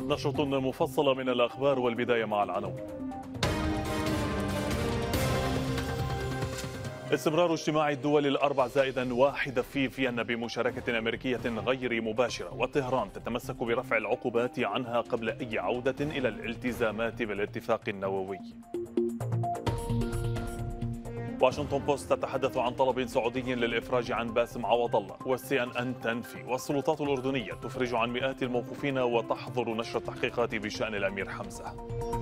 نشرة مفصلة من الأخبار والبداية مع العناوين. استمرار اجتماع الدول الأربع زائدا واحد في فيينا بمشاركة أمريكية غير مباشرة، وطهران تتمسك برفع العقوبات عنها قبل أي عودة إلى الالتزامات بالاتفاق النووي. واشنطن بوست تتحدث عن طلب سعودي للإفراج عن باسم عوض الله، والCNN تنفي، والسلطات الأردنية تفرج عن مئات الموقوفين وتحظر نشر التحقيقات بشأن الأمير حمزة.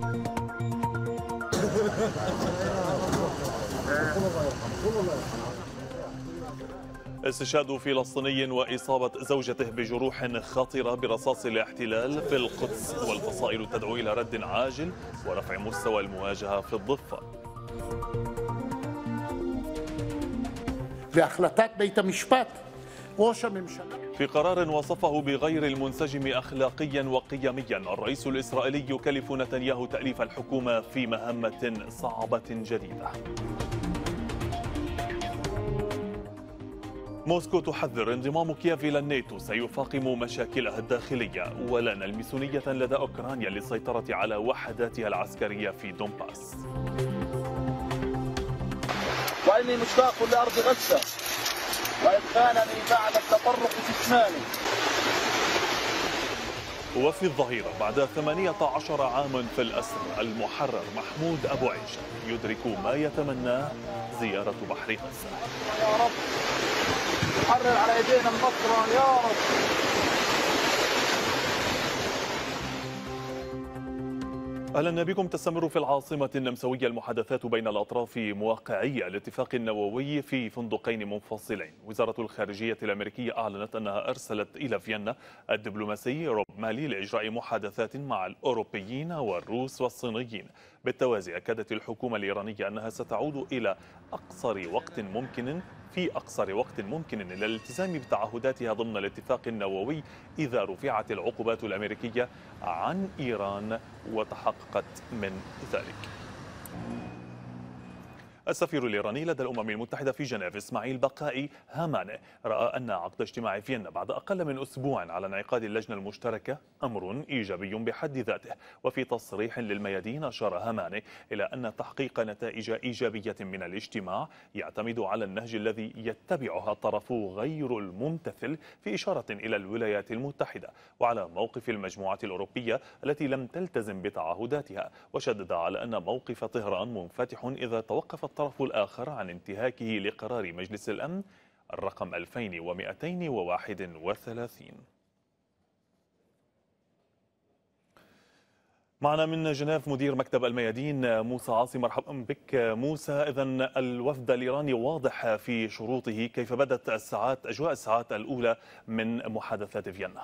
استشهاد فلسطيني وإصابة زوجته بجروح خطيرة برصاص الاحتلال في القدس، والفصائل تدعو إلى رد عاجل ورفع مستوى المواجهة في الضفة. בהחלטת בית המשפט ראש הממשלה. في قرار وصفه بغير المنسجم أخلاقيا وقيميا، الرئيس الإسرائيلي يكلف نتنياهو تأليف الحكومة في مهمة صعبة جديدة. موسكو تحذر انضمام كييف إلى الناتو سيفاقم مشاكلها الداخلية، ولا نلمس نية لدى أوكرانيا للسيطرة على وحداتها العسكرية في دونباس. وإني مشتاق لأرض غزة وإن خانني بعد التطرق جسماني. وفي الظهيرة بعد 18 عاما في الأسر، المحرر محمود أبو عيشة يدرك ما يتمناه زيارة بحر غزة. يا رب حرر على يدينا النصر يا رب. أهلا بكم. تستمر في العاصمة النمساوية المحادثات بين الأطراف موقعي الاتفاق النووي في فندقين منفصلين. وزارة الخارجية الأمريكية أعلنت أنها أرسلت إلى فيينا الدبلوماسي روب مالي لإجراء محادثات مع الأوروبيين والروس والصينيين. بالتوازي أكدت الحكومة الإيرانية أنها ستعود إلى أقصر وقت ممكن إلى الالتزام بتعهداتها ضمن الاتفاق النووي إذا رفعت العقوبات الأمريكية عن إيران وتحققت من ذلك. السفير الإيراني لدى الأمم المتحدة في جنيف إسماعيل بقائي هاماني رأى أن عقد اجتماع فيينا بعد أقل من أسبوع على انعقاد اللجنة المشتركة أمر إيجابي بحد ذاته. وفي تصريح للميادين أشار هاماني إلى أن تحقيق نتائج إيجابية من الاجتماع يعتمد على النهج الذي يتبعها الطرف غير الممتثل، في إشارة إلى الولايات المتحدة وعلى موقف المجموعة الأوروبية التي لم تلتزم بتعهداتها. وشدد على أن موقف طهران منفتح إذا توقف الطرف الآخر عن انتهاكه لقرار مجلس الأمن الرقم 2231. معنا من جنيف مدير مكتب الميادين موسى عاصي. مرحبا بك موسى. إذن الوفد الإيراني واضح في شروطه، كيف بدت أجواء الساعات الأولى من محادثات فيينا؟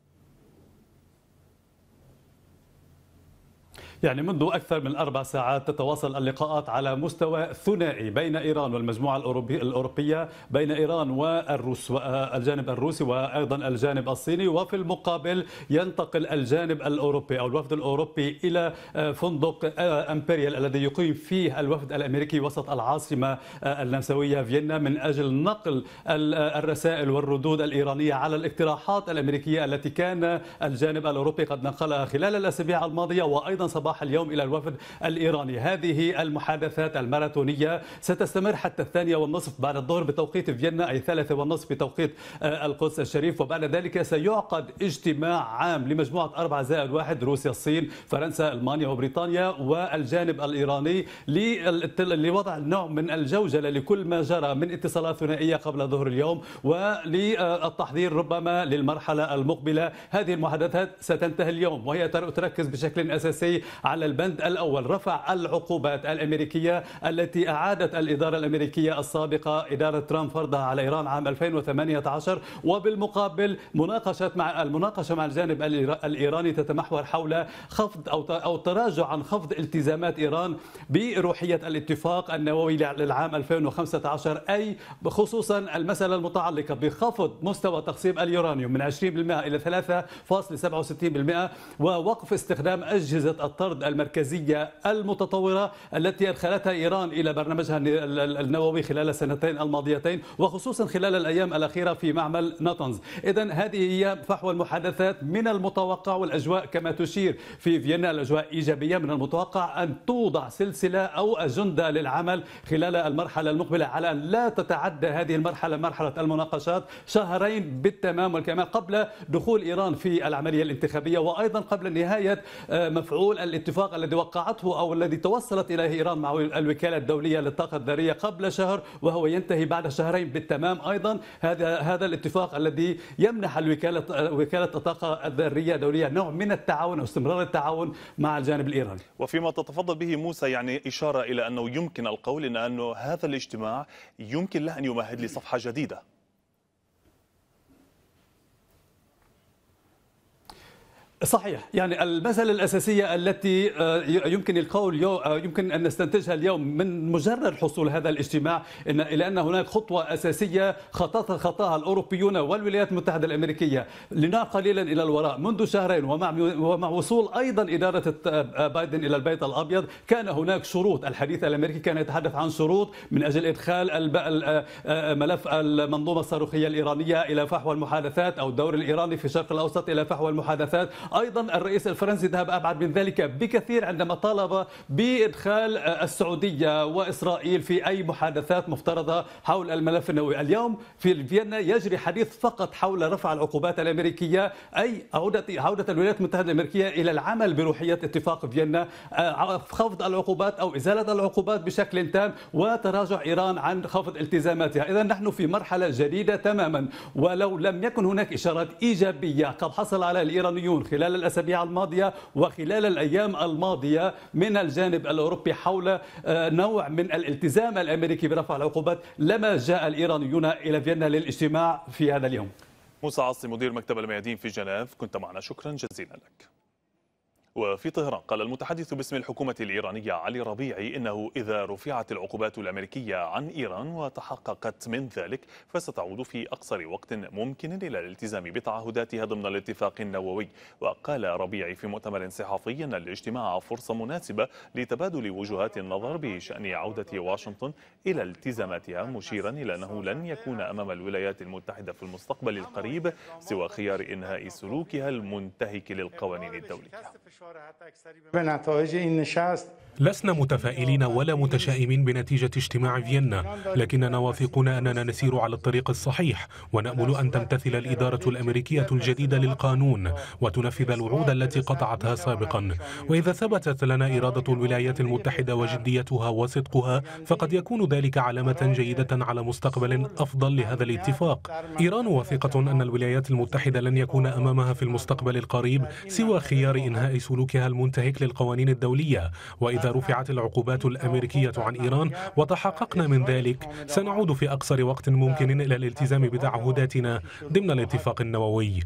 يعني منذ أكثر من 4 ساعات تتواصل اللقاءات على مستوى ثنائي بين إيران والمجموعة الأوروبية، بين إيران والروس والجانب الروسي وأيضا الجانب الصيني. وفي المقابل ينتقل الجانب الأوروبي أو الوفد الأوروبي إلى فندق أمبريال الذي يقيم فيه الوفد الأمريكي وسط العاصمة النمساوية فيينا من أجل نقل الرسائل والردود الإيرانية على الاقتراحات الأمريكية التي كان الجانب الأوروبي قد نقلها خلال الأسابيع الماضية وأيضا صباح اليوم إلى الوفد الإيراني. هذه المحادثات الماراثونية ستستمر حتى 2:30 بعد الظهر بتوقيت فيينا، أي 3:30 بتوقيت القدس الشريف. وبعد ذلك سيعقد اجتماع عام لمجموعة 4+1 روسيا، الصين، فرنسا، ألمانيا وبريطانيا والجانب الإيراني لوضع نوع من الجوجلة لكل ما جرى من اتصالات ثنائية قبل ظهر اليوم وللتحضير ربما للمرحلة المقبلة. هذه المحادثات ستنتهي اليوم وهي تركز بشكل أساسي على البند الأول، رفع العقوبات الأمريكية التي أعادت الإدارة الأمريكية السابقة إدارة ترامب فرضها على إيران عام 2018. وبالمقابل المناقشة مع الجانب الإيراني تتمحور حول خفض أو تراجع عن خفض التزامات إيران بروحية الاتفاق النووي للعام 2015، أي خصوصا المسألة المتعلقة بخفض مستوى تقسيم اليورانيوم من 20% إلى 3.67%، ووقف استخدام أجهزة الطرد طرد المركزية المتطورة التي أدخلتها إيران إلى برنامجها النووي خلال السنتين الماضيتين، وخصوصا خلال الأيام الأخيرة في معمل ناتنز. إذن هذه هي فحوى المحادثات. من المتوقع، والأجواء كما تشير في فيينا الأجواء إيجابية، من المتوقع أن توضع سلسلة أو أجندة للعمل خلال المرحلة المقبلة على أن لا تتعدى هذه المرحلة، مرحلة المناقشات، شهرين بالتمام والكمال قبل دخول إيران في العملية الانتخابية، وأيضا قبل نهاية مفعول الاتفاق الذي وقعته أو الذي توصلت إليه إيران مع الوكالة الدولية للطاقة الذرية قبل شهر، وهو ينتهي بعد شهرين بالتمام. أيضا هذا الاتفاق الذي يمنح وكالة الطاقة الذرية الدولية نوع من التعاون أو استمرار التعاون مع الجانب الإيراني. وفيما تتفضل به موسى، يعني إشارة إلى أنه يمكن القول أنه هذا الاجتماع يمكن له أن يمهد لصفحة جديدة. صحيح، يعني المسألة الأساسية التي يمكن القول يمكن أن نستنتجها اليوم من مجرد حصول هذا الاجتماع إلى أن هناك خطوة أساسية خطاها الأوروبيون والولايات المتحدة الأمريكية. لنعد قليلا إلى الوراء، منذ شهرين ومع وصول أيضا إدارة بايدن إلى البيت الأبيض كان هناك شروط. الحديث الأمريكي كان يتحدث عن شروط من أجل إدخال ملف المنظومة الصاروخية الإيرانية إلى فحوى المحادثات، أو الدور الإيراني في الشرق الأوسط إلى فحوى المحادثات. أيضا الرئيس الفرنسي ذهب أبعد من ذلك بكثير عندما طالب بإدخال السعودية وإسرائيل في أي محادثات مفترضة حول الملف النووي. اليوم في فيينا يجري حديث فقط حول رفع العقوبات الأمريكية، أي عودة الولايات المتحدة الأمريكية إلى العمل بروحية اتفاق فيينا، خفض العقوبات أو إزالة العقوبات بشكل تام، وتراجع إيران عن خفض التزاماتها. إذا نحن في مرحلة جديدة تماما، ولو لم يكن هناك إشارات إيجابية قد حصل على الإيرانيون خلال الأسابيع الماضية وخلال الأيام الماضية من الجانب الأوروبي حول نوع من الالتزام الأمريكي برفع العقوبات، لما جاء الإيرانيون إلى فيينا للاجتماع في هذا اليوم. موسى عاصي مدير مكتب الميادين في جنيف، كنت معنا، شكرا جزيلا لك. وفي طهران قال المتحدث باسم الحكومة الإيرانية علي ربيعي إنه إذا رفعت العقوبات الأمريكية عن إيران وتحققت من ذلك فستعود في أقصر وقت ممكن إلى الالتزام بتعهداتها ضمن الاتفاق النووي. وقال ربيعي في مؤتمر صحفي أن الاجتماع فرصة مناسبة لتبادل وجهات النظر بشأن عودة واشنطن إلى التزاماتها، مشيرا إلى أنه لن يكون أمام الولايات المتحدة في المستقبل القريب سوى خيار إنهاء سلوكها المنتهك للقوانين الدولية. لسنا متفائلين ولا متشائمين بنتيجة اجتماع فيينا، لكننا واثقون أننا نسير على الطريق الصحيح، ونأمل أن تمتثل الإدارة الأمريكية الجديدة للقانون وتنفذ الوعود التي قطعتها سابقا. وإذا ثبتت لنا إرادة الولايات المتحدة وجديتها وصدقها، فقد يكون ذلك علامة جيدة على مستقبل أفضل لهذا الاتفاق. إيران واثقة أن الولايات المتحدة لن يكون أمامها في المستقبل القريب سوى خيار إنهاء سلوكها المنتهك للقوانين الدولية. وإذا رفعت العقوبات الأمريكية عن إيران وتحققنا من ذلك، سنعود في أقصر وقت ممكن إلى الالتزام بتعهداتنا ضمن الاتفاق النووي.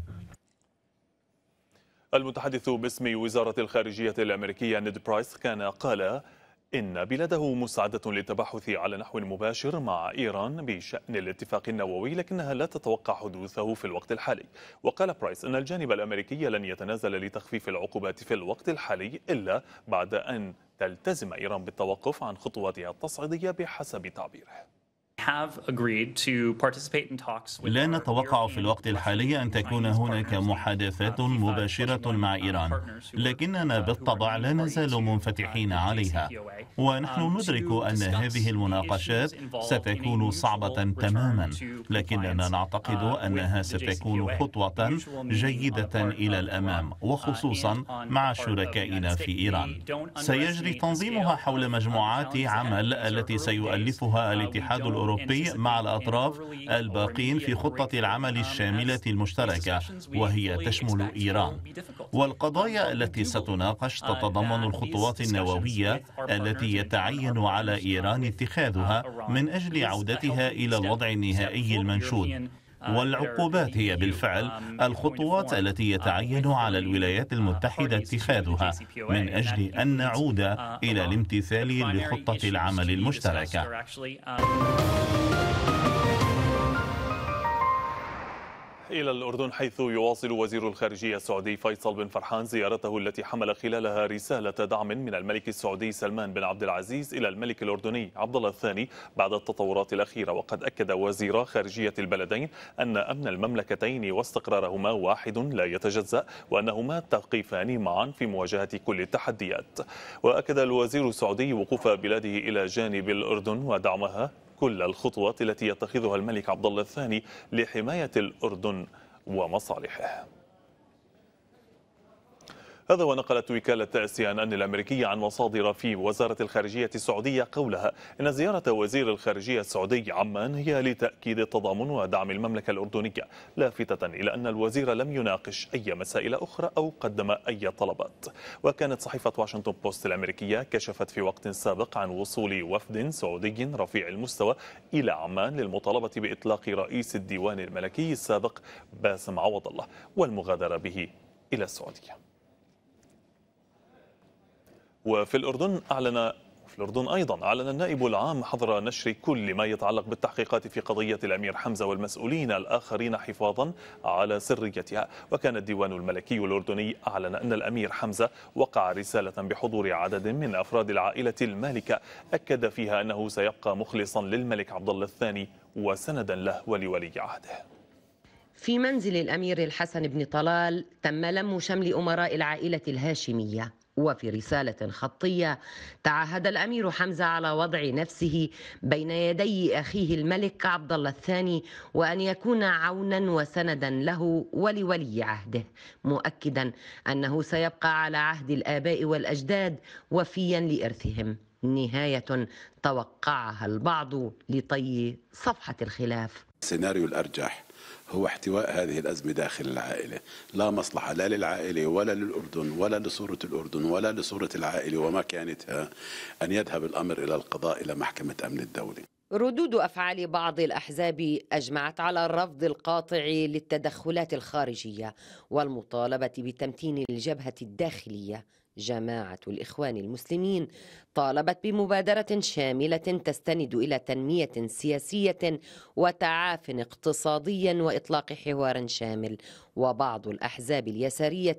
المتحدث باسم وزارة الخارجية الأمريكية نيد برايس كان قال إن بلاده مساعدة للتباحث على نحو مباشر مع إيران بشأن الاتفاق النووي، لكنها لا تتوقع حدوثه في الوقت الحالي. وقال برايس أن الجانب الأمريكي لن يتنازل لتخفيف العقوبات في الوقت الحالي إلا بعد أن تلتزم إيران بالتوقف عن خطواتها التصعيدية بحسب تعبيره. لا نتوقع في الوقت الحالي أن تكون هناك محادثات مباشرة مع إيران، لكننا بالطبع لا نزال منفتحين عليها، ونحن ندرك أن هذه المناقشات ستكون صعبة تماما، لكننا نعتقد أنها ستكون خطوة جيدة إلى الأمام، وخصوصا مع شركائنا في إيران. سيجري تنظيمها حول مجموعات عمل التي سيؤلفها الاتحاد الأوروبي مع الأطراف الباقين في خطة العمل الشاملة المشتركة، وهي تشمل إيران. والقضايا التي ستناقش تتضمن الخطوات النووية التي يتعين على إيران اتخاذها من أجل عودتها إلى الوضع النهائي المنشود. والعقوبات هي بالفعل الخطوات التي يتعين على الولايات المتحدة اتخاذها من أجل أن نعود إلى الامتثال لخطة العمل المشتركة. إلى الأردن، حيث يواصل وزير الخارجية السعودي فيصل بن فرحان زيارته التي حمل خلالها رسالة دعم من الملك السعودي سلمان بن عبد العزيز إلى الملك الأردني عبد الله الثاني بعد التطورات الأخيرة. وقد أكد وزير خارجية البلدين أن أمن المملكتين واستقرارهما واحد لا يتجزأ، وأنهما تقفان معا في مواجهة كل التحديات. وأكد الوزير السعودي وقوف بلاده إلى جانب الأردن ودعمها كل الخطوات التي يتخذها الملك عبد الله الثاني لحماية الأردن ومصالحه. هذا ونقلت وكالة CNN الأمريكية عن مصادر في وزارة الخارجية السعودية قولها إن زيارة وزير الخارجية السعودي عمان هي لتأكيد التضامن ودعم المملكة الأردنية، لافتة إلى أن الوزير لم يناقش أي مسائل أخرى أو قدم أي طلبات. وكانت صحيفة واشنطن بوست الأمريكية كشفت في وقت سابق عن وصول وفد سعودي رفيع المستوى إلى عمان للمطالبة بإطلاق رئيس الديوان الملكي السابق باسم عوض الله والمغادرة به إلى السعودية. وفي الأردن أيضا أعلن النائب العام حظر نشر كل ما يتعلق بالتحقيقات في قضية الأمير حمزة والمسؤولين الآخرين حفاظا على سريتها. وكان الديوان الملكي الأردني أعلن أن الأمير حمزة وقع رسالة بحضور عدد من أفراد العائلة المالكة أكد فيها أنه سيبقى مخلصا للملك عبد الله الثاني وسندا له ولولي عهده. في منزل الأمير الحسن بن طلال تم لم شمل أمراء العائلة الهاشمية. وفي رسالة خطية تعهد الأمير حمزة على وضع نفسه بين يدي أخيه الملك عبد الله الثاني وأن يكون عونا وسندا له ولولي عهده، مؤكدا أنه سيبقى على عهد الآباء والأجداد وفيا لإرثهم. نهاية توقعها البعض لطي صفحة الخلاف. السيناريو الأرجح هو احتواء هذه الأزمة داخل العائلة، لا مصلحة لا للعائلة ولا للأردن ولا لصورة الأردن ولا لصورة العائلة وما كانتها أن يذهب الأمر إلى القضاء إلى محكمة أمن الدولة. ردود أفعال بعض الأحزاب أجمعت على الرفض القاطع للتدخلات الخارجية والمطالبة بتمتين الجبهة الداخلية. جماعة الإخوان المسلمين طالبت بمبادرة شاملة تستند إلى تنمية سياسية وتعاف اقتصادي وإطلاق حوار شامل. وبعض الأحزاب اليسارية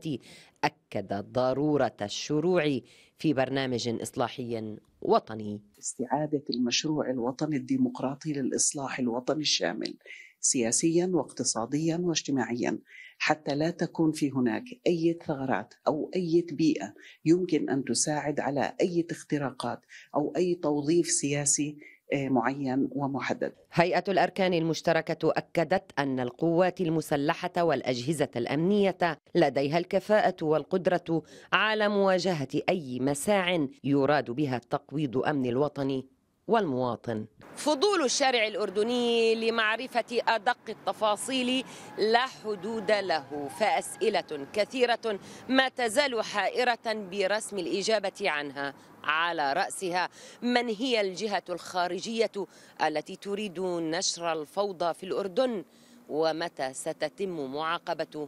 أكدت ضرورة الشروع في برنامج إصلاحي وطني. استعادة المشروع الوطني الديمقراطي للإصلاح الوطني الشامل سياسيا واقتصاديا واجتماعيا، حتى لا تكون في هناك أي ثغرات أو أي بيئة يمكن أن تساعد على أي اختراقات أو أي توظيف سياسي معين ومحدد. هيئة الأركان المشتركة أكدت أن القوات المسلحة والأجهزة الأمنية لديها الكفاءة والقدرة على مواجهة أي مساع يراد بها تقويض أمن الوطن والمواطن. فضول الشارع الأردني لمعرفة أدق التفاصيل لا حدود له، فأسئلة كثيرة ما تزال حائرة برسم الإجابة عنها. على رأسها من هي الجهة الخارجية التي تريد نشر الفوضى في الأردن، ومتى ستتم معاقبة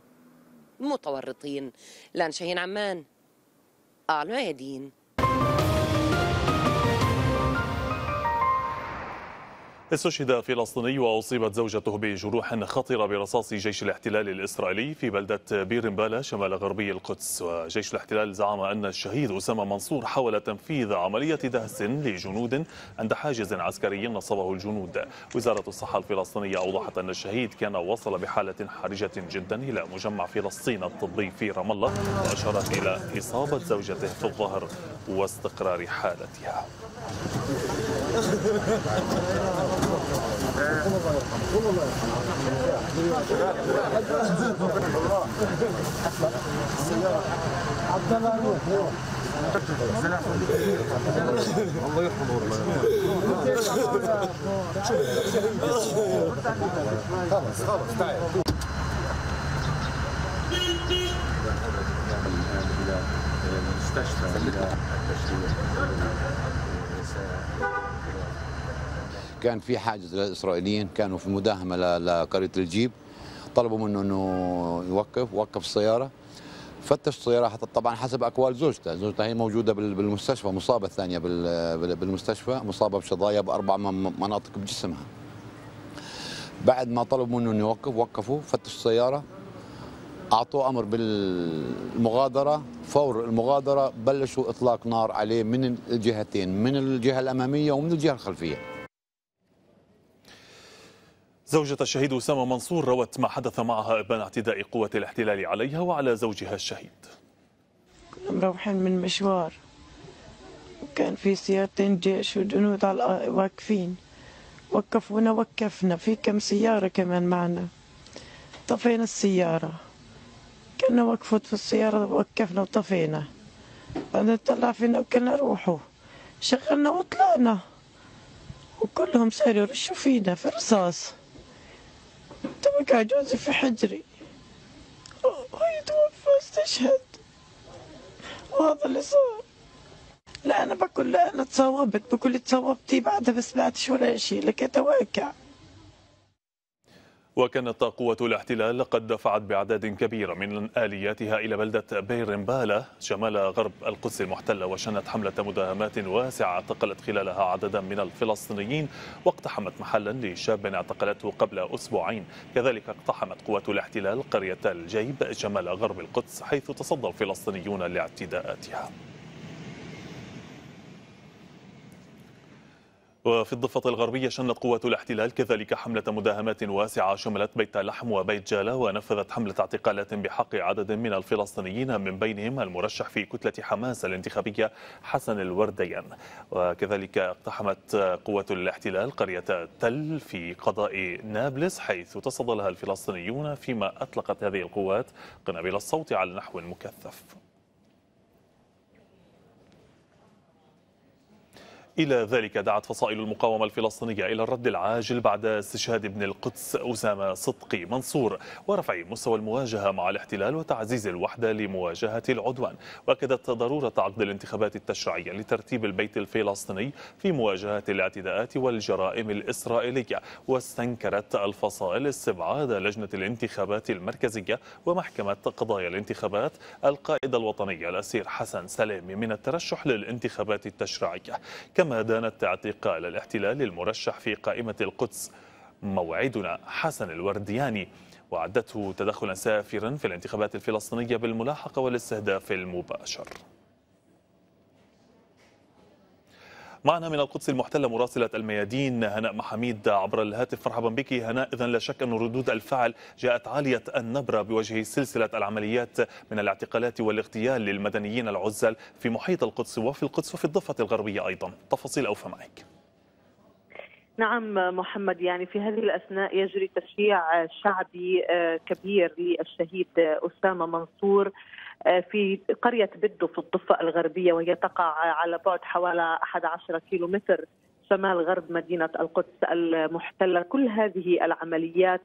المتورطين. لان شاهين، عمان، الميادين. استشهد فلسطيني وأصيبت زوجته بجروح خطيرة برصاص جيش الاحتلال الإسرائيلي في بلدة بير مبالة شمال غربي القدس. وجيش الاحتلال زعم أن الشهيد أسامة منصور حاول تنفيذ عملية دهس لجنود عند حاجز عسكري نصبه الجنود. وزارة الصحة الفلسطينية أوضحت أن الشهيد كان وصل بحالة حرجة جدا إلى مجمع فلسطين الطبي في رام الله، وأشارت إلى إصابة زوجته في الظهر واستقرار حالتها. كان في حاجز للإسرائيليين، كانوا في مداهمة لقرية الجيب، طلبوا منه أنه وقف السيارة، فتش السيارة حتى طبعا حسب أقوال زوجته هي موجودة بالمستشفى، مصابة الثانية بالمستشفى، مصابة بشظايا ب4 مناطق بجسمها. بعد ما طلبوا منه انه يوقف وقفوا، فتش السياره، اعطوه امر بالمغادره. فور المغادره بلشوا اطلاق نار عليه من الجهتين، من الجهه الاماميه ومن الجهه الخلفيه. زوجة الشهيد أسامة منصور روت ما حدث معها إبان اعتداء قوة الاحتلال عليها وعلى زوجها الشهيد. كنا مروحين من مشوار وكان في سيارتين جيش وجنود على واقفين، وقفونا وقفنا في كم سيارة كمان معنا، طفينا السيارة، كنا وقفت في السيارة وقفنا وطفينا، بعدين طلع فينا وكنا روحوا شغلنا وطلعنا وكلهم صاروا يرشوا فينا في رصاص. تبقى جوزي في حجري وهي توفى استشهد، وهذا اللي صار. لا أنا بقول لا أنا تصوبت، بقول تصوبتي بعدها بس بعدش ولا شيء لقيتها واقع. وكانت قوة الاحتلال قد دفعت بأعداد كبيرة من آلياتها إلى بلدة بيرمبالة شمال غرب القدس المحتلة، وشنت حملة مداهمات واسعة اعتقلت خلالها عددا من الفلسطينيين، واقتحمت محلا لشاب اعتقلته قبل أسبوعين. كذلك اقتحمت قوة الاحتلال قرية الجيب شمال غرب القدس، حيث تصدى الفلسطينيون لاعتداءاتها. وفي الضفة الغربية شنت قوة الاحتلال كذلك حملة مداهمات واسعة شملت بيت لحم وبيت جالة، ونفذت حملة اعتقالات بحق عدد من الفلسطينيين من بينهم المرشح في كتلة حماس الانتخابية حسن الورديان. وكذلك اقتحمت قوة الاحتلال قرية تل في قضاء نابلس، حيث تصدى لها الفلسطينيون، فيما أطلقت هذه القوات قنابل الصوت على نحو مكثف. إلى ذلك دعت فصائل المقاومة الفلسطينية إلى الرد العاجل بعد استشهاد ابن القدس أسامة صدقي منصور، ورفع مستوى المواجهة مع الاحتلال وتعزيز الوحدة لمواجهة العدوان. وأكدت ضرورة عقد الانتخابات التشريعية لترتيب البيت الفلسطيني في مواجهة الاعتداءات والجرائم الإسرائيلية، واستنكرت الفصائل استبعاد لجنة الانتخابات المركزية ومحكمة قضايا الانتخابات القائد الوطني الأسير حسن سلامي من الترشح للانتخابات التشريعية. كما دانت اعتقال الاحتلال المرشح في قائمة القدس موعدنا حسن الوردياني، وعدته تدخلا سافرا في الانتخابات الفلسطينية بالملاحقة والاستهداف المباشر. معنا من القدس المحتلة مراسلة الميادين هناء محميد عبر الهاتف. مرحبا بك هناء. إذن لا شك أن ردود الفعل جاءت عالية النبرة بوجه سلسلة العمليات من الاعتقالات والاغتيال للمدنيين العزل في محيط القدس وفي القدس وفي الضفة الغربية أيضا. تفاصيل أوفى معك. نعم محمد، يعني في هذه الأثناء يجري تشييع شعبي كبير للشهيد أسامة منصور في قرية بدو في الضفة الغربية، وهي تقع على بعد حوالي 11 كيلومتر شمال غرب مدينة القدس المحتلة. كل هذه العمليات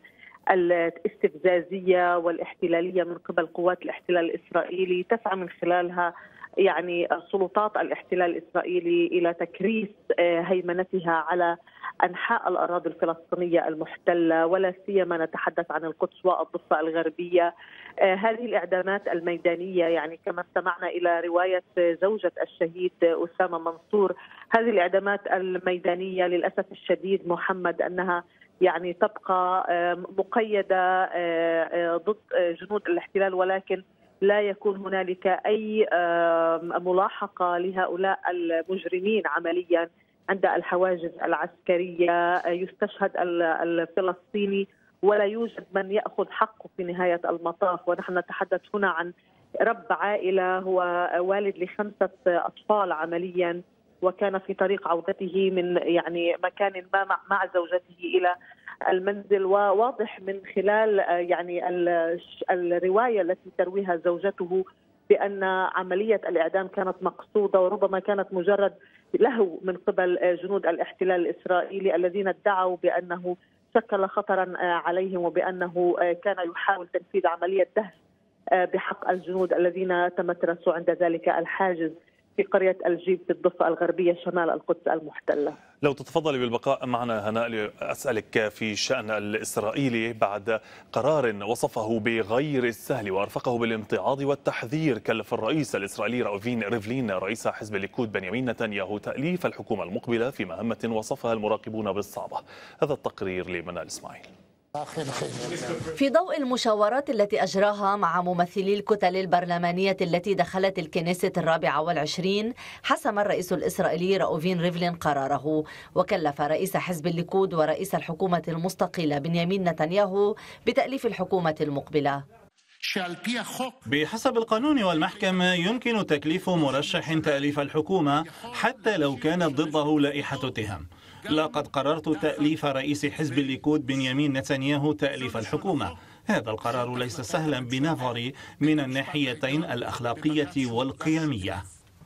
الاستفزازية والاحتلالية من قبل قوات الاحتلال الإسرائيلي تسعى من خلالها يعني سلطات الاحتلال الإسرائيلي إلى تكريس هيمنتها على أنحاء الأراضي الفلسطينية المحتلة، ولا سيما نتحدث عن القدس والضفة الغربية. هذه الإعدامات الميدانية، يعني كما استمعنا إلى رواية زوجة الشهيد أسامة منصور، هذه الإعدامات الميدانية للأسف الشديد محمد أنها يعني تبقى مقيدة ضد جنود الاحتلال، ولكن لا يكون هنالك أي ملاحقة لهؤلاء المجرمين عمليا عند الحواجز العسكرية. يستشهد الفلسطيني ولا يوجد من يأخذ حقه في نهاية المطاف. ونحن نتحدث هنا عن رب عائلة، هو والد ل5 أطفال عمليا، وكان في طريق عودته من يعني مكان ما مع زوجته إلى المنزل. وواضح من خلال يعني الرواية التي ترويها زوجته بأن عملية الإعدام كانت مقصودة، وربما كانت مجرد لهو من قبل جنود الاحتلال الإسرائيلي الذين ادعوا بأنه شكل خطرا عليهم، وبأنه كان يحاول تنفيذ عملية دهس بحق الجنود الذين تمترسوا عند ذلك الحاجز في قرية الجيب في الضفة الغربية شمال القدس المحتلة. لو تتفضلي بالبقاء معنا هناء لأسألك في شأن الإسرائيلي بعد قرار وصفه بغير السهل وأرفقه بالامتعاض والتحذير، كلف الرئيس الإسرائيلي راوفين ريفلين رئيس حزب الليكود بنيامين نتنياهو تأليف الحكومة المقبلة في مهمة وصفها المراقبون بالصعبة. هذا التقرير لمنال إسماعيل. في ضوء المشاورات التي أجراها مع ممثلي الكتل البرلمانية التي دخلت الكنيسة 24، حسم الرئيس الإسرائيلي راوفين ريفلين قراره، وكلف رئيس حزب الليكود ورئيس الحكومة المستقلة بنيامين نتنياهو بتأليف الحكومة المقبلة. بحسب القانون والمحكمة يمكن تكليف مرشح تأليف الحكومة حتى لو كانت ضده لائحة تهم. لقد قررت تأليف رئيس حزب الليكود بنيامين نتنياهو تأليف الحكومة. هذا القرار ليس سهلا بنظري من الناحيتين الأخلاقية والقيمية.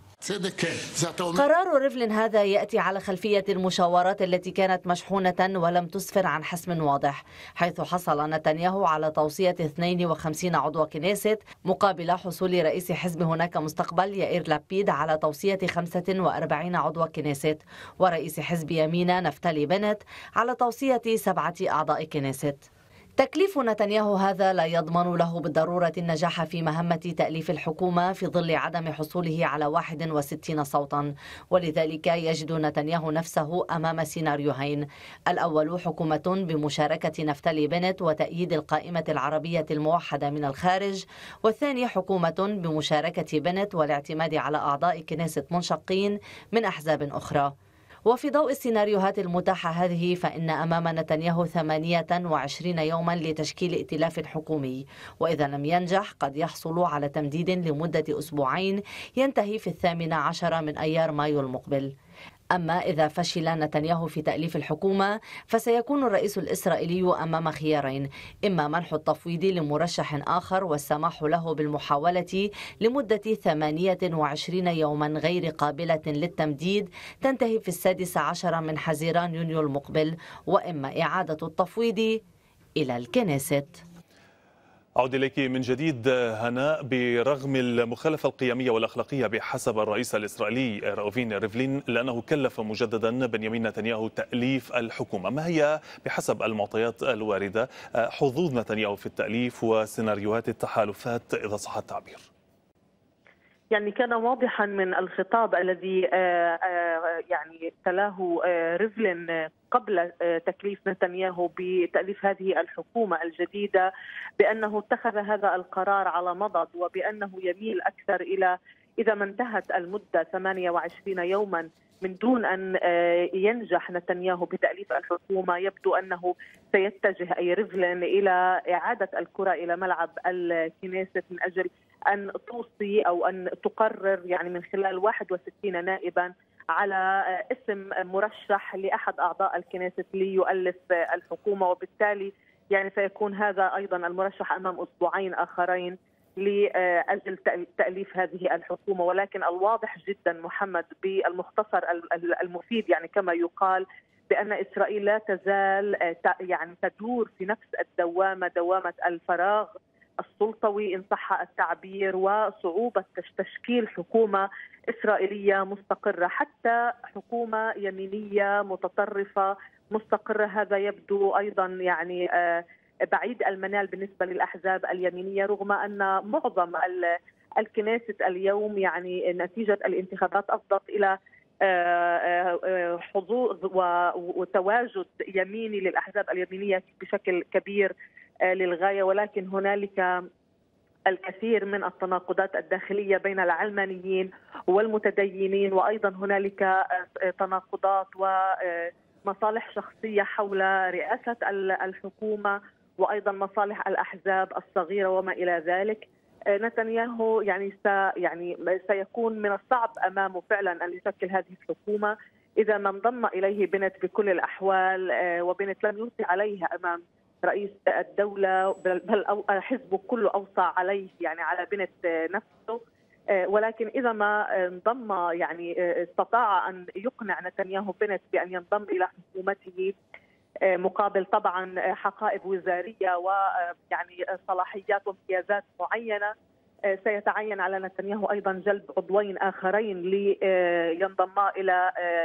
قرار ريفلين هذا يأتي على خلفية المشاورات التي كانت مشحونة ولم تسفر عن حسم واضح، حيث حصل نتنياهو على توصية 52 عضو كنيست مقابل حصول رئيس حزب هناك مستقبل يائير لابيد على توصية 45 عضو كنيست، ورئيس حزب يمينة نفتالي بنت على توصية 7 أعضاء كنيست. تكليف نتنياهو هذا لا يضمن له بالضرورة النجاح في مهمة تأليف الحكومة في ظل عدم حصوله على 61 صوتا، ولذلك يجد نتنياهو نفسه أمام سيناريوهين: الأول حكومة بمشاركة نفتالي بنت وتأييد القائمة العربية الموحدة من الخارج، والثاني حكومة بمشاركة بنت والاعتماد على أعضاء كنيسة منشقين من أحزاب أخرى. وفي ضوء السيناريوهات المتاحة هذه، فإن أمام نتنياهو 28 يوما لتشكيل ائتلاف حكومي، وإذا لم ينجح قد يحصل على تمديد لمدة أسبوعين ينتهي في 18 من أيار مايو المقبل. أما إذا فشل نتنياهو في تأليف الحكومة فسيكون الرئيس الإسرائيلي أمام خيارين: إما منح التفويض لمرشح آخر والسماح له بالمحاولة لمدة 28 يوما غير قابلة للتمديد تنتهي في 16 من حزيران يونيو المقبل، وإما إعادة التفويض إلى الكنيست. أعود إليك من جديد هناء. برغم المخالفة القيمية والأخلاقية بحسب الرئيس الإسرائيلي راوفين ريفلين، لأنه كلف مجددا بنيامين نتنياهو تأليف الحكومة، ما هي بحسب المعطيات الواردة حظوظ نتنياهو في التأليف وسيناريوهات التحالفات إذا صح التعبير؟ يعني كان واضحا من الخطاب الذي يعني تلاه ريفلين قبل تكليف نتنياهو بتأليف هذه الحكومة الجديدة بأنه اتخذ هذا القرار على مضض، وبأنه يميل أكثر إلى إذا ما انتهت المدة 28 يوما من دون أن ينجح نتنياهو بتأليف الحكومة، يبدو أنه سيتجه أي ريفلين إلى إعادة الكرة إلى ملعب الكنيست من أجل أن توصي أو أن تقرر يعني من خلال 61 نائبا على اسم مرشح لأحد أعضاء الكنيست ليؤلف الحكومة، وبالتالي يعني سيكون هذا أيضا المرشح أمام أسبوعين آخرين لأجل تأليف هذه الحكومة. ولكن الواضح جدا محمد بالمختصر المفيد يعني كما يقال بأن إسرائيل لا تزال يعني تدور في نفس الدوامة، دوامة الفراغ السلطوي إن صح التعبير، وصعوبة تشكيل حكومة إسرائيلية مستقرة، حتى حكومة يمينية متطرفة مستقرة. هذا يبدو أيضا يعني بعيد المنال بالنسبة للأحزاب اليمينية، رغم أن معظم الكنيست اليوم يعني نتيجة الانتخابات أفضت إلى حظوظ وتواجد يميني للأحزاب اليمينية بشكل كبير للغاية، ولكن هنالك الكثير من التناقضات الداخلية بين العلمانيين والمتدينين، وأيضا هنالك تناقضات ومصالح شخصية حول رئاسة الحكومة، وأيضا مصالح الأحزاب الصغيرة وما إلى ذلك. نتنياهو يعني سيكون من الصعب أمامه فعلا أن يشكل هذه الحكومة إذا ما انضم إليه بنت بكل الأحوال، وبنت لم يوصي عليه أمام رئيس الدولة، بل حزبه كله أوصى عليه يعني على بنت نفسه. ولكن إذا ما انضم يعني استطاع أن يقنع نتنياهو بنت بأن ينضم إلى حكومته مقابل طبعا حقائب وزارية ويعني صلاحيات وامتيازات معينة، سيتعين على نتنياهو أيضا جلب عضوين آخرين لينضما إلى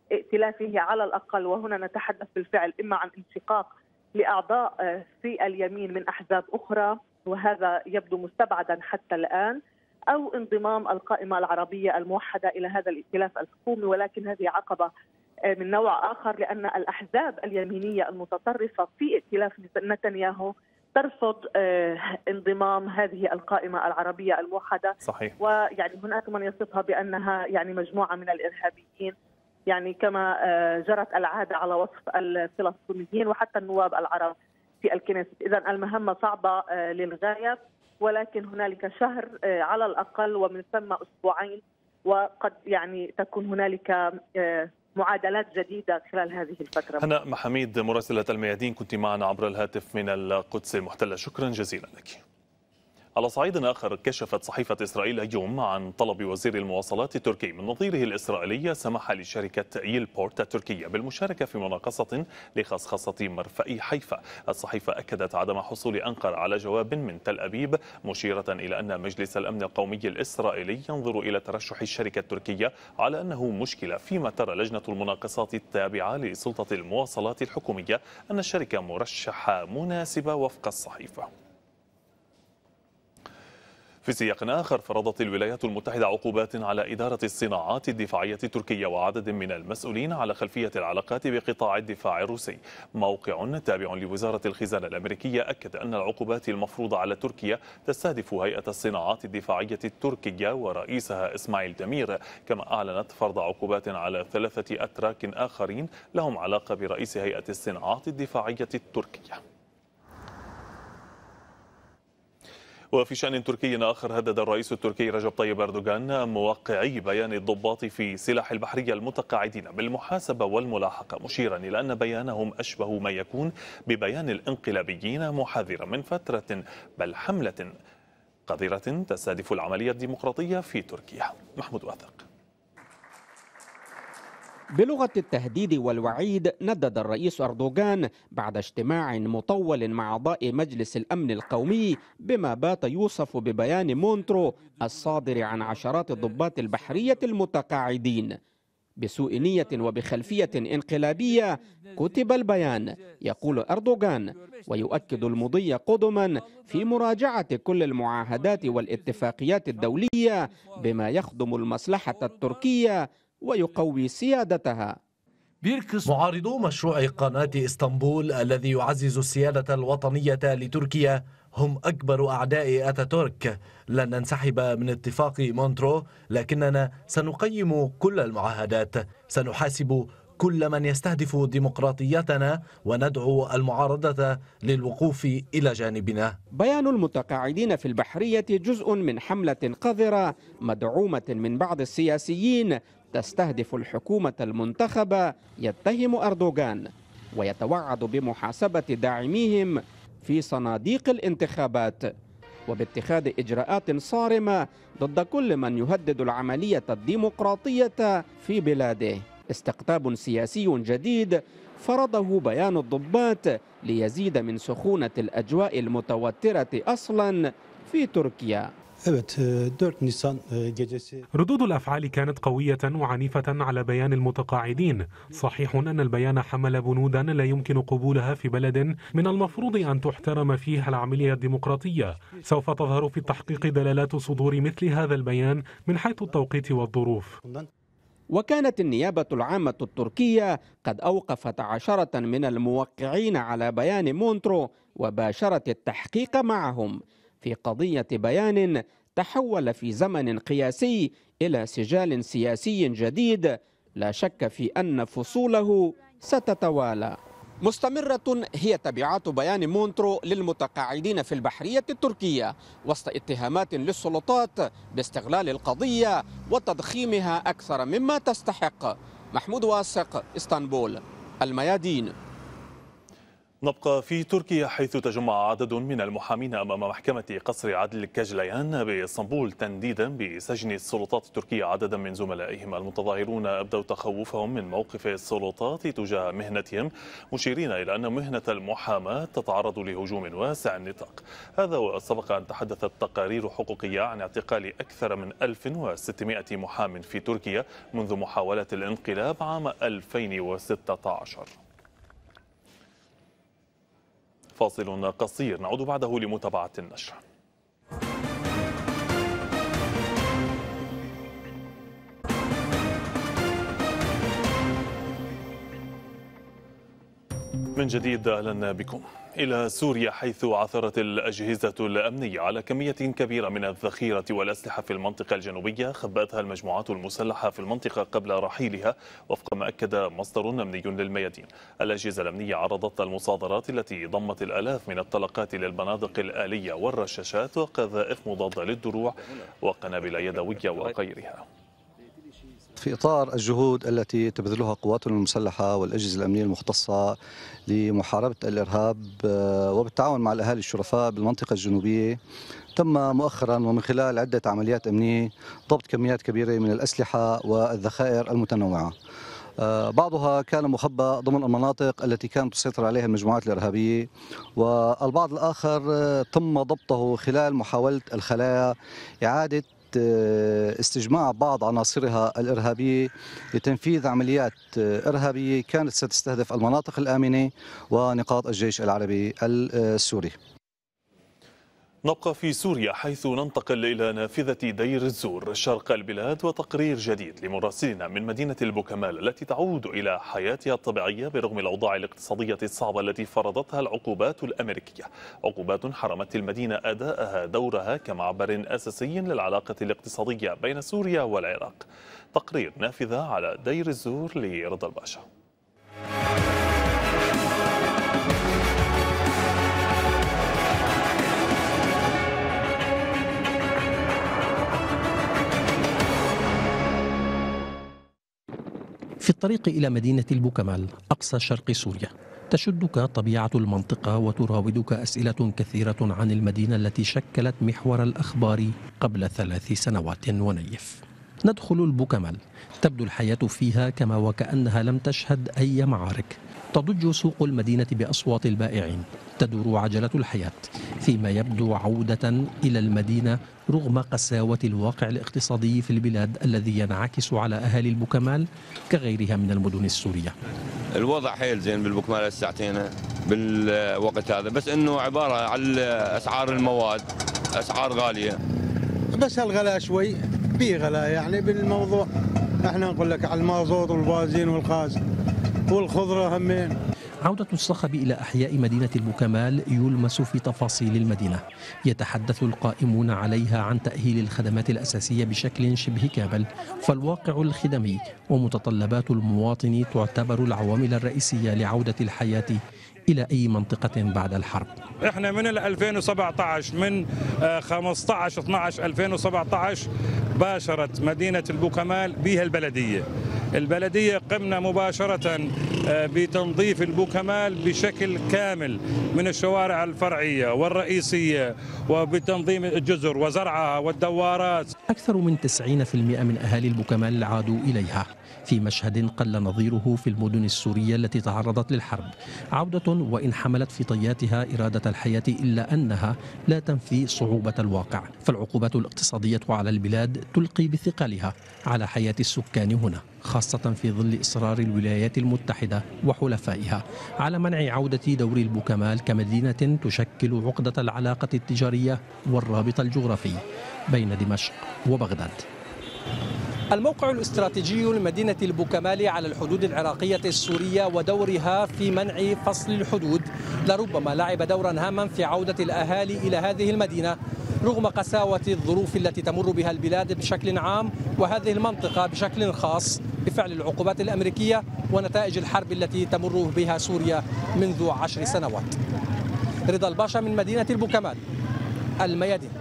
ائتلافه على الأقل، وهنا نتحدث بالفعل إما عن انشقاق لأعضاء في اليمين من أحزاب أخرى، وهذا يبدو مستبعدا حتى الآن، أو انضمام القائمة العربية الموحدة إلى هذا الائتلاف الحكومي، ولكن هذه عقبة من نوع آخر، لأن الأحزاب اليمينية المتطرفة في ائتلاف نتنياهو ترفض انضمام هذه القائمة العربية الموحدة. صحيح. ويعني هناك من يصفها بأنها يعني مجموعة من الإرهابيين، يعني كما جرت العادة على وصف الفلسطينيين وحتى النواب العرب في الكنيست. إذن المهمة صعبة للغاية، ولكن هنالك شهر على الأقل ومن ثم أسبوعين، وقد يعني تكون هنالك معادلات جديدة خلال هذه الفترة. هناء محميد مراسلة الميادين، كنت معنا عبر الهاتف من القدس المحتلة، شكرا جزيلا لك. على صعيد آخر، كشفت صحيفة إسرائيل اليوم عن طلب وزير المواصلات التركي من نظيره الإسرائيلي سمح لشركة يلبورت التركية بالمشاركة في مناقصة لخصخصة مرفأ حيفا. الصحيفة أكدت عدم حصول أنقرة على جواب من تل أبيب، مشيرة إلى أن مجلس الأمن القومي الإسرائيلي ينظر إلى ترشح الشركة التركية على أنه مشكلة، فيما ترى لجنة المناقصات التابعة لسلطة المواصلات الحكومية أن الشركة مرشحة مناسبة وفق الصحيفة. في سياق آخر، فرضت الولايات المتحدة عقوبات على إدارة الصناعات الدفاعية التركية وعدد من المسؤولين على خلفية العلاقات بقطاع الدفاع الروسي. موقع تابع لوزارة الخزانة الأمريكية أكد أن العقوبات المفروضة على تركيا تستهدف هيئة الصناعات الدفاعية التركية ورئيسها إسماعيل دمير، كما أعلنت فرض عقوبات على 3 أتراك آخرين لهم علاقة برئيس هيئة الصناعات الدفاعية التركية. وفي شأن تركي آخر، هدد الرئيس التركي رجب طيب أردوغان موقعي بيان الضباط في سلاح البحرية المتقاعدين بالمحاسبة والملاحقة، مشيرا إلى أن بيانهم أشبه ما يكون ببيان الانقلابيين، محذرا من فترة بل حملة قذرة تستهدف العملية الديمقراطية في تركيا. محمود واثق. بلغة التهديد والوعيد، ندد الرئيس أردوغان بعد اجتماع مطول مع أعضاء مجلس الأمن القومي بما بات يوصف ببيان مونترو الصادر عن عشرات الضباط البحرية المتقاعدين. بسوء نية وبخلفية انقلابية كتب البيان، يقول أردوغان، ويؤكد المضي قدما في مراجعة كل المعاهدات والاتفاقيات الدولية بما يخدم المصلحة التركية ويقوي سيادتها. معارضو مشروع قناة اسطنبول الذي يعزز السيادة الوطنية لتركيا هم أكبر أعداء أتاتورك. لن ننسحب من اتفاق مونترو، لكننا سنقيم كل المعاهدات، سنحاسب كل من يستهدف ديمقراطيتنا، وندعو المعارضة للوقوف إلى جانبنا. بيان المتقاعدين في البحرية جزء من حملة قذرة مدعومة من بعض السياسيين تستهدف الحكومة المنتخبة، يتهم أردوغان ويتوعد بمحاسبة داعميهم في صناديق الانتخابات وباتخاذ إجراءات صارمة ضد كل من يهدد العملية الديمقراطية في بلاده. استقطاب سياسي جديد فرضه بيان الضباط ليزيد من سخونة الأجواء المتوترة أصلا في تركيا. ردود الأفعال كانت قوية وعنيفة على بيان المتقاعدين. صحيح أن البيان حمل بنودا لا يمكن قبولها في بلد من المفروض أن تحترم فيه العملية الديمقراطية. سوف تظهر في التحقيق دلالات صدور مثل هذا البيان من حيث التوقيت والظروف. وكانت النيابة العامة التركية قد أوقفت 10 من الموقعين على بيان مونترو وباشرت التحقيق معهم في قضية بيان تحول في زمن قياسي إلى سجال سياسي جديد لا شك في أن فصوله ستتوالى. مستمرة هي تبعات بيان مونترو للمتقاعدين في البحرية التركية وسط اتهامات للسلطات باستغلال القضية وتضخيمها أكثر مما تستحق. محمود واثق، اسطنبول، الميادين. نبقى في تركيا حيث تجمع عدد من المحامين أمام محكمة قصر عدل كاجليان بإسطنبول تنديدا بسجن السلطات التركية عددا من زملائهم. المتظاهرون أبدوا تخوفهم من موقف السلطات تجاه مهنتهم، مشيرين إلى أن مهنة المحاماة تتعرض لهجوم واسع النطاق. هذا وسبق أن تحدثت تقارير حقوقية عن اعتقال أكثر من 1600 محام في تركيا منذ محاولة الانقلاب عام 2016. فاصل قصير نعود بعده لمتابعة النشر. من جديد أهلا بكم. إلى سوريا حيث عثرت الأجهزة الأمنية على كمية كبيرة من الذخيرة والأسلحة في المنطقة الجنوبية خبأتها المجموعات المسلحة في المنطقة قبل رحيلها، وفق ما أكد مصدر أمني للميادين. الأجهزة الأمنية عرضت المصادرات التي ضمت الآلاف من الطلقات للبنادق الآلية والرشاشات وقذائف مضادة للدروع وقنابل يدوية وغيرها. في إطار الجهود التي تبذلها قواتنا المسلحة والأجهزة الأمنية المختصة لمحاربة الإرهاب وبالتعاون مع الأهالي الشرفاء بالمنطقة الجنوبية، تم مؤخرا ومن خلال عدة عمليات أمنية ضبط كميات كبيرة من الأسلحة والذخائر المتنوعة. بعضها كان مخبأ ضمن المناطق التي كانت تسيطر عليها المجموعات الإرهابية، والبعض الآخر تم ضبطه خلال محاولة الخلايا إعادة استجماع بعض عناصرها الإرهابية لتنفيذ عمليات إرهابية كانت ستستهدف المناطق الآمنة ونقاط الجيش العربي السوري. نبقى في سوريا حيث ننتقل إلى نافذة دير الزور شرق البلاد وتقرير جديد لمراسلنا من مدينة البوكمال التي تعود إلى حياتها الطبيعية برغم الأوضاع الاقتصادية الصعبة التي فرضتها العقوبات الأمريكية. عقوبات حرمت المدينة أداءها دورها كمعبر أساسي للعلاقة الاقتصادية بين سوريا والعراق. تقرير نافذة على دير الزور لرضا الباشا. في الطريق إلى مدينة البوكمال أقصى شرق سوريا تشدك طبيعة المنطقة وتراودك أسئلة كثيرة عن المدينة التي شكلت محور الأخبار قبل 3 سنوات ونيف. ندخل البوكمال، تبدو الحياة فيها كما وكأنها لم تشهد أي معارك. تضج سوق المدينة بأصوات البائعين، تدور عجلة الحياة فيما يبدو عودة إلى المدينة رغم قساوة الواقع الاقتصادي في البلاد الذي ينعكس على أهالي البوكمال كغيرها من المدن السورية. الوضع حيل زين بالبوكمال الساعتين بالوقت هذا، بس انه عبارة على أسعار المواد، أسعار غالية. بس الغلاء شوي في غلاء يعني بالموضوع. احنا نقول لك على المازوت والبنزين والغاز والخضرة همين. عودة الصخب إلى أحياء مدينة البوكمال يلمس في تفاصيل المدينة. يتحدث القائمون عليها عن تأهيل الخدمات الأساسية بشكل شبه كامل، فالواقع الخدمي ومتطلبات المواطن تعتبر العوامل الرئيسية لعودة الحياة إلى أي منطقة بعد الحرب. احنا من 2017 من 15/12/2017 باشرت مدينة البوكمال بها البلدية قمنا مباشرة بتنظيف البوكمال بشكل كامل من الشوارع الفرعية والرئيسية وبتنظيم الجزر وزرعها والدوارات. أكثر من 90% من أهالي البوكمال عادوا إليها في مشهد قل نظيره في المدن السورية التي تعرضت للحرب. عودة وإن حملت في طياتها إرادة الحياة إلا أنها لا تنفي صعوبة الواقع، فالعقوبات الاقتصادية على البلاد تلقي بثقلها على حياة السكان هنا، خاصة في ظل إصرار الولايات المتحدة وحلفائها على منع عودة دور البوكمال كمدينة تشكل عقدة العلاقة التجارية والرابط الجغرافي بين دمشق وبغداد. الموقع الاستراتيجي لمدينة البوكمال على الحدود العراقية السورية ودورها في منع فصل الحدود لربما لعب دورا هاما في عودة الأهالي إلى هذه المدينة رغم قساوة الظروف التي تمر بها البلاد بشكل عام وهذه المنطقة بشكل خاص بفعل العقوبات الأمريكية ونتائج الحرب التي تمر بها سوريا منذ 10 سنوات. رضا الباشا من مدينة البوكمال، الميادين.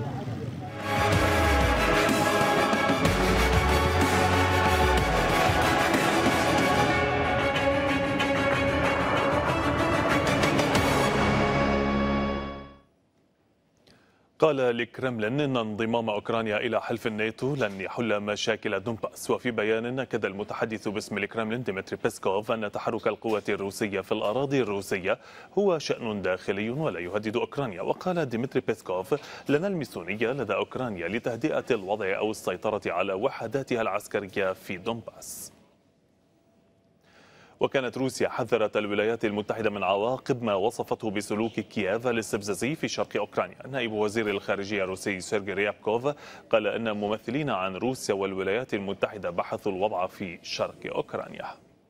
قال الكرملين إن انضمام أوكرانيا إلى حلف الناتو لن يحل مشاكل دونباس. وفي بيان أكد المتحدث باسم الكرملين ديمتري بيسكوف أن تحرك القوات الروسية في الأراضي الروسية هو شأن داخلي ولا يهدد أوكرانيا. وقال ديمتري بيسكوف: لنا الميسونية لدى أوكرانيا لتهدئة الوضع أو السيطرة على وحداتها العسكرية في دونباس. وكانت روسيا حذرت الولايات المتحدة من عواقب ما وصفته بسلوك كييف الاستفزازي في شرق أوكرانيا. نائب وزير الخارجية الروسي سيرجي ريابكوف قال أن ممثلين عن روسيا والولايات المتحدة بحثوا الوضع في شرق أوكرانيا.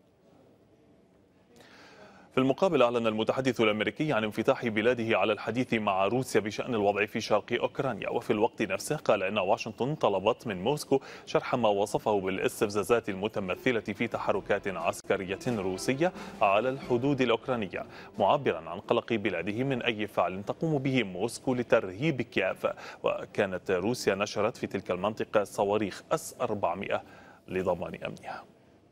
في المقابل أعلن المتحدث الأمريكي عن انفتاح بلاده على الحديث مع روسيا بشأن الوضع في شرق أوكرانيا. وفي الوقت نفسه قال إن واشنطن طلبت من موسكو شرح ما وصفه بالاستفزازات المتمثلة في تحركات عسكرية روسية على الحدود الأوكرانية، معبرا عن قلق بلاده من أي فعل تقوم به موسكو لترهيب كييف. وكانت روسيا نشرت في تلك المنطقة صواريخ S-400 لضمان أمنها.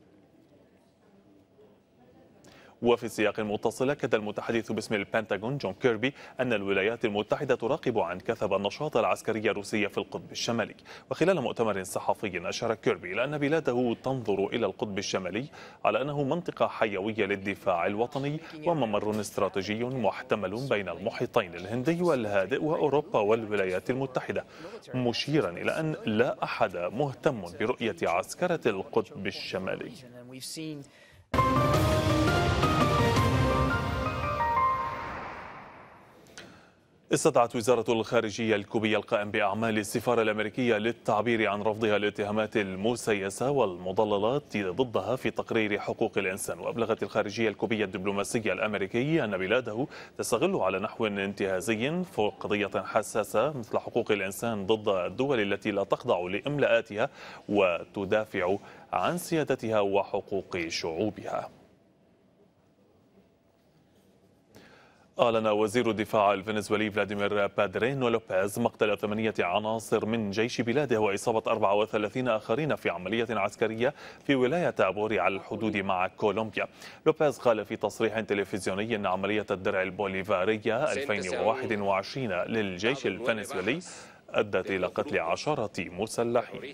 وفي السياق المتصل أكد المتحدث باسم البنتاغون جون كيربي أن الولايات المتحدة تراقب عن كثب النشاط العسكري الروسي في القطب الشمالي. وخلال مؤتمر صحفي أشار كيربي إلى أن بلاده تنظر إلى القطب الشمالي على أنه منطقة حيوية للدفاع الوطني وممر استراتيجي محتمل بين المحيطين الهندي والهادئ وأوروبا والولايات المتحدة، مشيرا إلى أن لا أحد مهتم برؤية عسكرة القطب الشمالي. استدعت وزارة الخارجية الكوبية القائم بأعمال السفارة الأمريكية للتعبير عن رفضها الاتهامات المسيسة والمضللات ضدها في تقرير حقوق الإنسان. وأبلغت الخارجية الكوبية الدبلوماسي الأمريكي أن بلاده تستغل على نحو انتهازي فوق قضية حساسة مثل حقوق الإنسان ضد الدول التي لا تخضع لإملاءاتها وتدافع عن سيادتها وحقوق شعوبها. أعلن وزير الدفاع الفنزويلي فلاديمير بادرينو لوبيز مقتل 8 عناصر من جيش بلاده وإصابة 34 آخرين في عملية عسكرية في ولاية أبوري على الحدود مع كولومبيا. لوبيز قال في تصريح تلفزيوني أن عملية الدرع البوليفارية 2021 للجيش الفنزويلي أدت إلى قتل 10 مسلحين.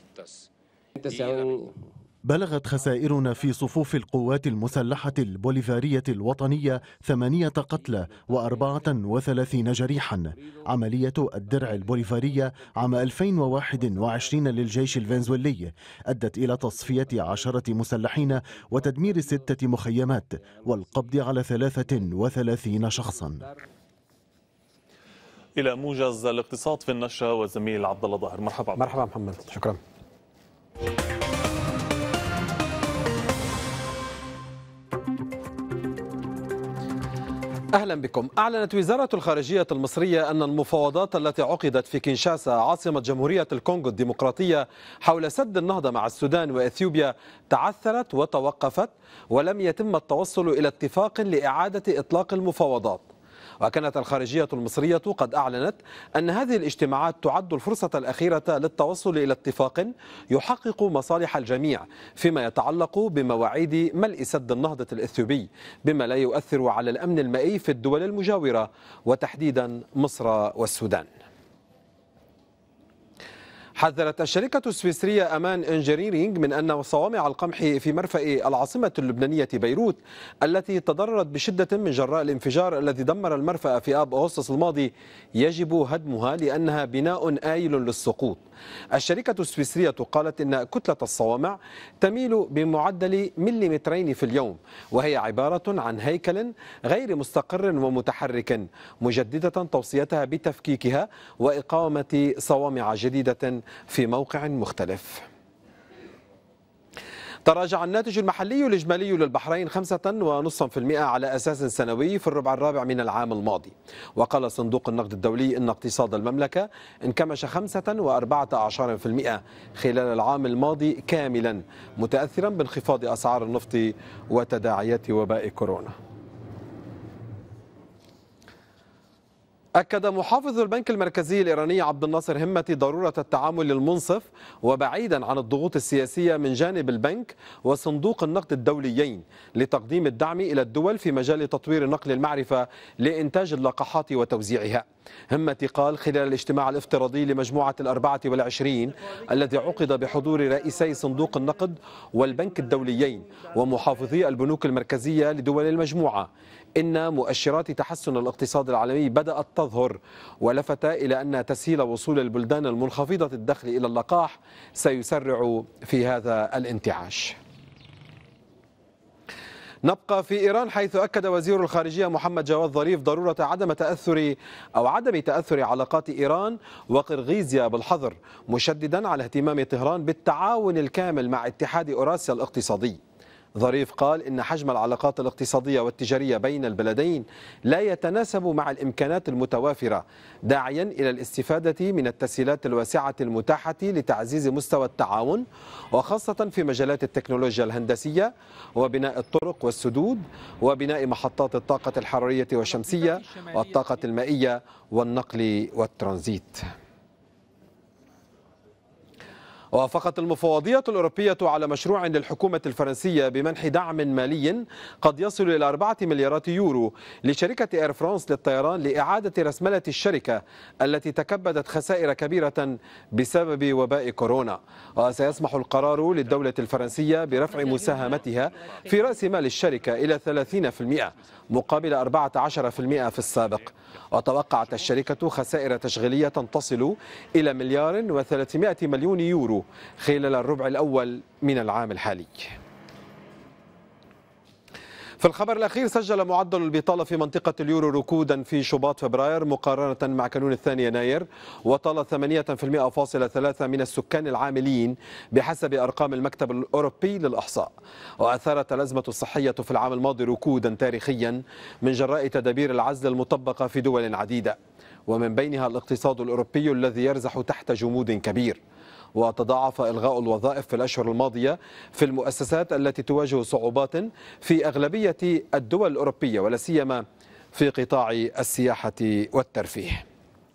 بلغت خسائرنا في صفوف القوات المسلحة البوليفارية الوطنية 8 قتلى و34 جريحا. عملية الدرع البوليفارية عام 2021 للجيش الفنزويلي أدت إلى تصفية 10 مسلحين وتدمير 6 مخيمات والقبض على 33 شخصا. إلى موجز الاقتصاد في النشرة والزميل عبد الله ظاهر. مرحبا. مرحبا محمد، شكرا. أهلا بكم. أعلنت وزارة الخارجية المصرية أن المفاوضات التي عقدت في كينشاسا عاصمة جمهورية الكونغو الديمقراطية حول سد النهضة مع السودان وإثيوبيا تعثرت وتوقفت ولم يتم التوصل إلى اتفاق لإعادة إطلاق المفاوضات. وكانت الخارجية المصرية قد أعلنت أن هذه الاجتماعات تعد الفرصة الأخيرة للتوصل إلى اتفاق يحقق مصالح الجميع فيما يتعلق بمواعيد ملء سد النهضة الإثيوبي بما لا يؤثر على الأمن المائي في الدول المجاورة وتحديدا مصر والسودان. حذرت الشركة السويسرية أمان إنجينيرينج من أن صوامع القمح في مرفأ العاصمة اللبنانية بيروت التي تضررت بشدة من جراء الانفجار الذي دمر المرفأ في آب أغسطس الماضي يجب هدمها لأنها بناء آيل للسقوط. الشركة السويسرية قالت إن كتلة الصوامع تميل بمعدل مليمترين في اليوم، وهي عبارة عن هيكل غير مستقر ومتحرك، مجددة توصيتها بتفكيكها وإقامة صوامع جديدة في موقع مختلف. تراجع الناتج المحلي الإجمالي للبحرين 5.5% على أساس سنوي في الربع الرابع من العام الماضي. وقال صندوق النقد الدولي إن اقتصاد المملكة انكمش 5.14% خلال العام الماضي كاملا، متأثرا بانخفاض أسعار النفط وتداعيات وباء كورونا. أكد محافظ البنك المركزي الإيراني عبد الناصر همتي ضرورة التعامل المنصف وبعيدا عن الضغوط السياسية من جانب البنك وصندوق النقد الدوليين لتقديم الدعم إلى الدول في مجال تطوير نقل المعرفة لإنتاج اللقاحات وتوزيعها. همتي قال خلال الاجتماع الافتراضي لمجموعة 24 الذي عقد بحضور رئيسي صندوق النقد والبنك الدوليين ومحافظي البنوك المركزية لدول المجموعة إن مؤشرات تحسن الاقتصاد العالمي بدأت تظهر، ولفت إلى أن تسهيل وصول البلدان المنخفضة الدخل إلى اللقاح سيسرع في هذا الانتعاش. نبقى في إيران، حيث أكد وزير الخارجية محمد جواد ظريف ضرورة عدم تأثر علاقات إيران وقرغيزيا بالحظر، مشددا على اهتمام طهران بالتعاون الكامل مع اتحاد أوراسيا الاقتصادي. ظريف قال إن حجم العلاقات الاقتصادية والتجارية بين البلدين لا يتناسب مع الإمكانات المتوافرة، داعيا إلى الاستفادة من التسهيلات الواسعة المتاحة لتعزيز مستوى التعاون، وخاصة في مجالات التكنولوجيا الهندسية وبناء الطرق والسدود وبناء محطات الطاقة الحرارية والشمسية والطاقة المائية والنقل والترانزيت. وافقت المفوضية الأوروبية على مشروع للحكومة الفرنسية بمنح دعم مالي قد يصل إلى 4 مليارات يورو لشركة إير فرانس للطيران لإعادة رسملة الشركة التي تكبدت خسائر كبيرة بسبب وباء كورونا. وسيسمح القرار للدولة الفرنسية برفع مساهمتها في رأس مال الشركة إلى 30% مقابل 14% في السابق. وتوقعت الشركة خسائر تشغيلية تصل إلى 1,300 مليون يورو خلال الربع الأول من العام الحالي. في الخبر الأخير، سجل معدل البطالة في منطقة اليورو ركودا في شباط فبراير مقارنة مع كانون الثاني يناير، وطال 8.3% من السكان العاملين بحسب أرقام المكتب الأوروبي للإحصاء. وأثارت الأزمة الصحية في العام الماضي ركودا تاريخيا من جراء تدابير العزل المطبقة في دول عديدة، ومن بينها الاقتصاد الأوروبي الذي يرزح تحت جمود كبير. وتضاعف إلغاء الوظائف في الأشهر الماضية في المؤسسات التي تواجه صعوبات في أغلبية الدول الأوروبية، ولا سيما في قطاع السياحة والترفيه.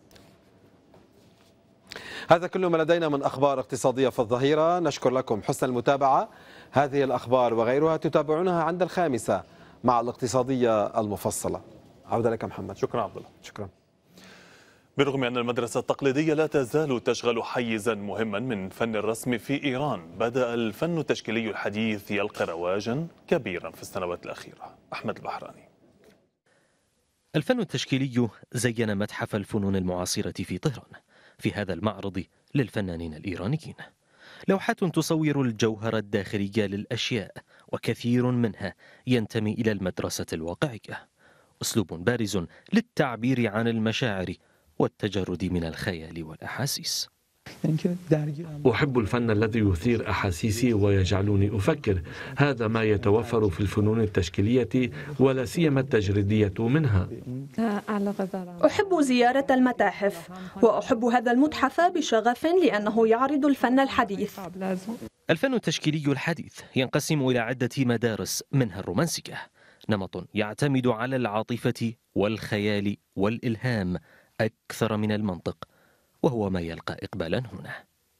هذا كل ما لدينا من أخبار اقتصادية في الظهيرة. نشكر لكم حسن المتابعة. هذه الأخبار وغيرها تتابعونها عند 5 مع الاقتصادية المفصلة. عودة لك محمد. شكرا عبد الله. شكرا. بالرغم أن المدرسة التقليدية لا تزال تشغل حيزا مهما من فن الرسم في إيران، بدأ الفن التشكيلي الحديث يلقى رواجا كبيرا في السنوات الأخيرة. أحمد البحراني. الفن التشكيلي زين متحف الفنون المعاصرة في طهران في هذا المعرض للفنانين الإيرانيين. لوحات تصور الجوهر الداخلي للأشياء، وكثير منها ينتمي إلى المدرسة الواقعية. أسلوب بارز للتعبير عن المشاعر والتجرد من الخيال والأحاسيس. أحب الفن الذي يثير أحاسيسي ويجعلني أفكر. هذا ما يتوفر في الفنون التشكيلية ولا سيما التجريدية منها. أحب زيارة المتاحف، وأحب هذا المتحف بشغف لأنه يعرض الفن الحديث. الفن التشكيلي الحديث ينقسم إلى عدة مدارس، منها الرومانسية، نمط يعتمد على العاطفة والخيال والإلهام أكثر من المنطق، وهو ما يلقى إقبالا هنا.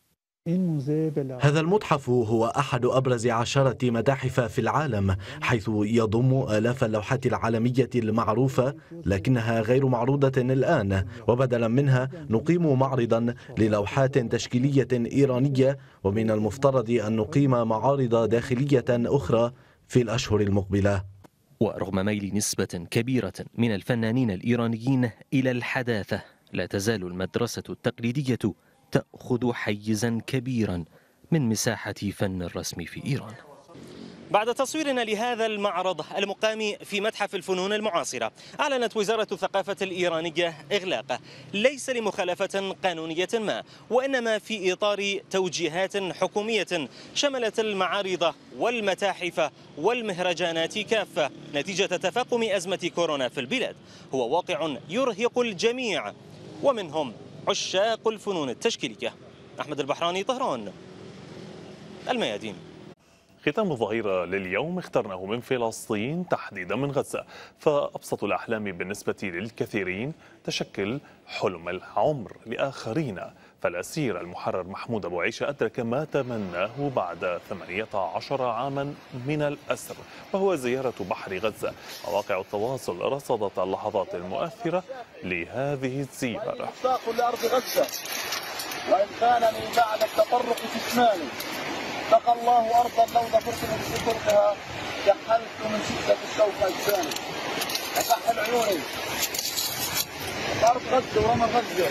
هذا المتحف هو أحد أبرز 10 متاحف في العالم، حيث يضم آلاف اللوحات العالمية المعروفة، لكنها غير معروضة الآن، وبدلا منها نقيم معرضا للوحات تشكيلية إيرانية، ومن المفترض أن نقيم معارض داخلية أخرى في الأشهر المقبلة. ورغم ميل نسبة كبيرة من الفنانين الإيرانيين إلى الحداثة، لا تزال المدرسة التقليدية تأخذ حيزا كبيرا من مساحة فن الرسم في إيران. بعد تصويرنا لهذا المعرض المقام في متحف الفنون المعاصرة، أعلنت وزارة الثقافة الإيرانية إغلاقه، ليس لمخالفة قانونية ما، وإنما في إطار توجيهات حكومية شملت المعارض والمتاحف والمهرجانات كافة نتيجة تفاقم أزمة كورونا في البلاد. هو واقع يرهق الجميع، ومنهم عشاق الفنون التشكيلية. أحمد البحراني، طهران، الميادين. ختام الظهيرة لليوم اخترناه من فلسطين تحديدا من غزة، فأبسط الأحلام بالنسبة للكثيرين تشكل حلم العمر لآخرين. فالأسير المحرر محمود أبو عيشة أدرك ما تمناه بعد 18 عاما من الأسر، وهو زيارة بحر غزة. مواقع التواصل رصدت اللحظات المؤثرة لهذه الزيارة. مشتاق لأرض غزة وإن كانني بعد التطرق جسماني، لقى الله أرضا لو ظفرت بشكرها كحلت من شدة الشوق أجسامي. أكحل عيوني أرض غزة ورمى غزة.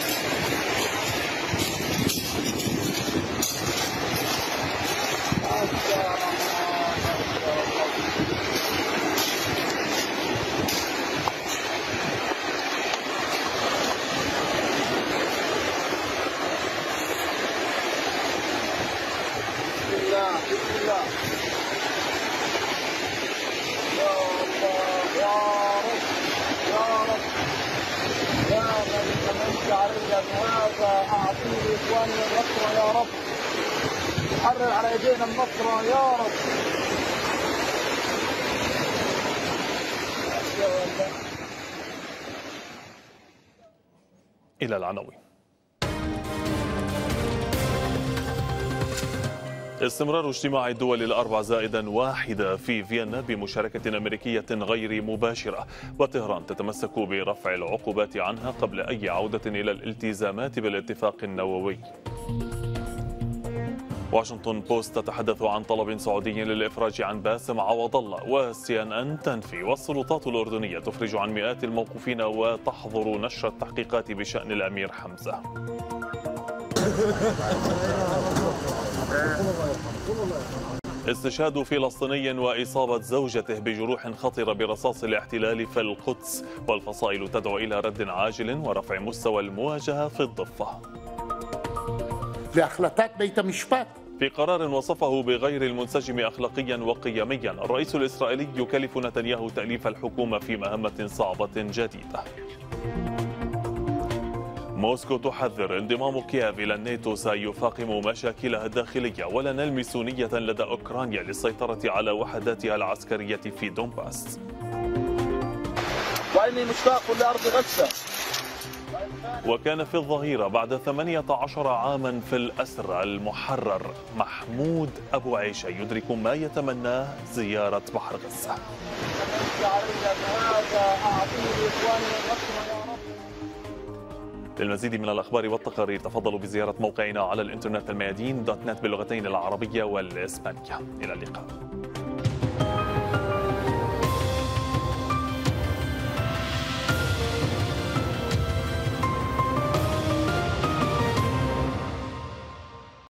حرر على ايدينا النصر يا رب. إلى العناوين. استمرار اجتماع الدول الأربع زائدا واحدة في فيينا بمشاركة أمريكية غير مباشرة، وطهران تتمسك برفع العقوبات عنها قبل أي عودة إلى الالتزامات بالاتفاق النووي. واشنطن بوست تتحدث عن طلب سعودي للإفراج عن باسم عوض الله، وCNN تنفي، والسلطات الأردنية تفرج عن مئات الموقوفين وتحظر نشر التحقيقات بشأن الأمير حمزة. استشهاد فلسطيني وإصابة زوجته بجروح خطرة برصاص الاحتلال في القدس، والفصائل تدعو إلى رد عاجل ورفع مستوى المواجهة في الضفة. في قرار وصفه بغير المنسجم أخلاقيا وقيميا، الرئيس الإسرائيلي يكلف نتنياهو تأليف الحكومة في مهمة صعبة جديدة. موسكو تحذر انضمام كييف إلى الناتو سيفاقم مشاكلها الداخلية، ولا نلمس نية لدى أوكرانيا للسيطرة على وحداتها العسكرية في دونباس. وإني مشتاق لأرض غزة. وكان في الظهيرة بعد 18 عاما في الأسر المحرر محمود أبو عيشة يدرك ما يتمناه زيارة بحر غزة. للمزيد من الأخبار والتقارير تفضلوا بزيارة موقعنا على الإنترنت الميادين.net باللغتين العربية والإسبانية. إلى اللقاء.